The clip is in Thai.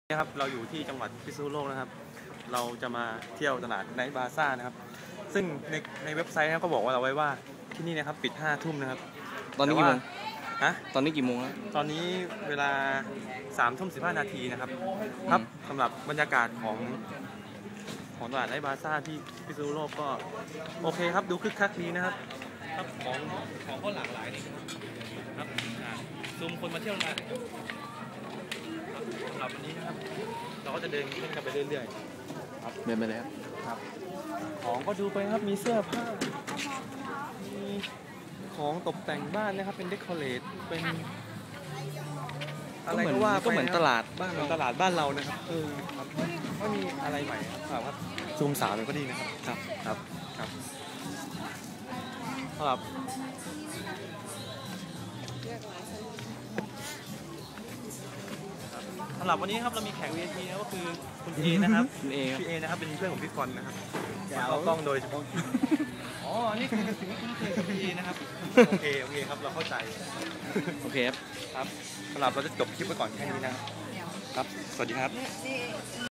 ครับเราอยู่ที่จังหวัดพิษณุโลกนะครับเราจะมาเที่ยวตลาดไนท์บาซ่านะครับซึ่งในเว็บไซต์เขาบอกว่าเราไว้ว่าที่นี่นะครับปิด5 ทุ่มนะครับตอนนี้กี่โมงตอนนี้กี่โมงแล้วตอนนี้เวลา3:15 นาทีนะครับสำหรับบรรยากาศของตลาดไนท์บาซ่าที่พิษณุโลกก็โอเคครับดูคึกคักดีนะครับของก็หลากหลายนี่ครับซูมคนมาเที่ยวงานสำหรับวันนี้นะครับเราก็จะเดินเล่นกันไปเรื่อยๆครับเดินไปเลยครับของก็ดูไปครับมีเสื้อผ้ามีของตกแต่งบ้านนะครับเป็นเดคอเรทเป็นอะไรก็ว่าก็เหมือนตลาดบ้านเรานะครับครับก็มีอะไรใหม่ครับซูม3ก็ดีนะครับครับสำหรับวันนี้ครับเรามีแขก VIP นะก็คือคุณเอนะครับคุณเอนะครับเป็นเพื่อนของพี่กรณ์นะครับเราต้องโดยเฉพาะอ๋อนี่คือสิ่งที่คุณเคยคุณเอนะครับโอเคครับเราเข้าใจโอเคครับสำหรับเราจะจบคลิปไว้ก่อนแค่นี้นะครับสวัสดีครับ